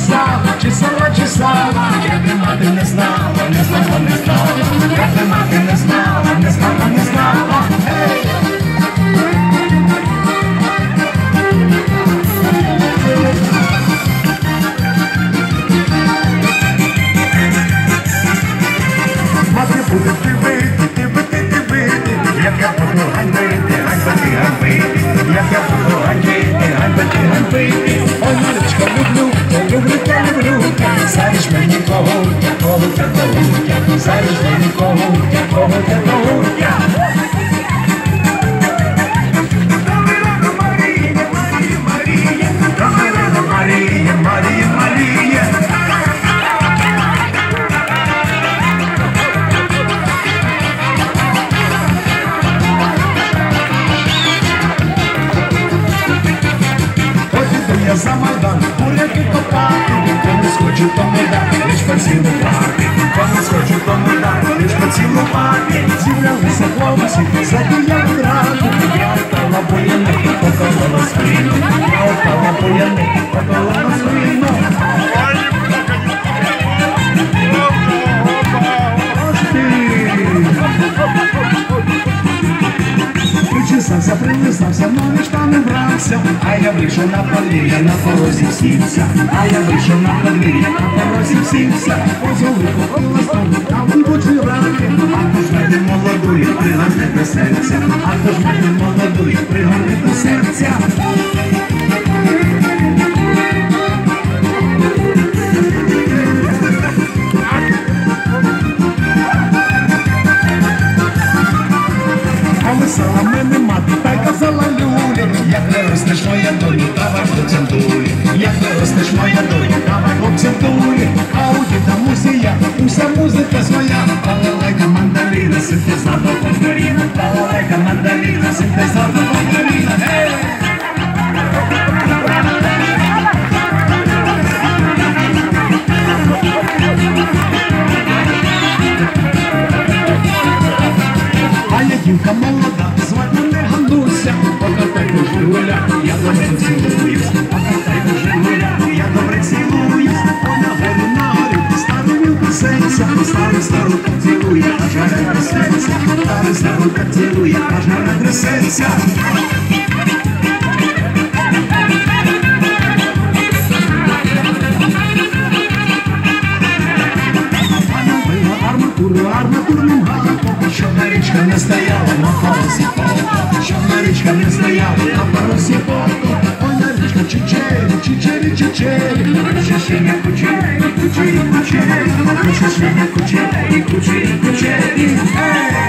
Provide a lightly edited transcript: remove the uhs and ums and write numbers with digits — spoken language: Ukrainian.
знала, чи сама, чи слава, як би мати не знала, не знала, не знала, як би мати не знала, не знала, не знала. Мати буде дивити, як я буду ганьбити, ганьбити, ганьбити, як я буду ганьбити, ганьбити, ганьбити. Ой, Марічка, люблю, люблю, заріж мені когутя, когутя, когутя, заріж мені когутя, когутя, когутя. Марія, Марія, Марія. Я за Майдан, буряки копати, кому схочу, тому дати, лиш поцілувати, кому схочу, тому дати, лиш поцілувати. Зібралися хлопці, забіяли раду, я впала бояник, поколола спину, я впала бояник, поколола спину. Прилизнався, нові штани брався, а я вийшов на подвір'я, на порозі сівся, а я вийшов на подвір'я, на порозі сівся, позови купила столу, там будуть раки, а то ж мене молодує, пригорни до серця, а то ж мене молодує, пригорни до серця. Писала мене мати, та й казала люлі, як не ростеш моя долі, давай хлопцям дулі, як не ростеш моя долі, давай хлопцям дулі. А у діда музея, уся музика своя, балалайка, мандаліна, синтезатор повторіна, балалайка, мандаліна, синтезатор повторіна. А я дівка молода, звать мене Гануся, покатай до Жигуля, я добре цілуюсь, покатай до Жигуля, я добре цілуюсь, на горі, стару мілку сенця, стару так цілує, аж гаря трясеться, стару так цілує, аж гаря трясеться. Арматурним галопом, щоб на річка не стояла на парусі полку, щоб на річка не стояла на парусі полку. Ой, на річка чичері, чичері, чичері, чичері, кучері, кучері, кучері, кучері, кучері, кучері, кучері.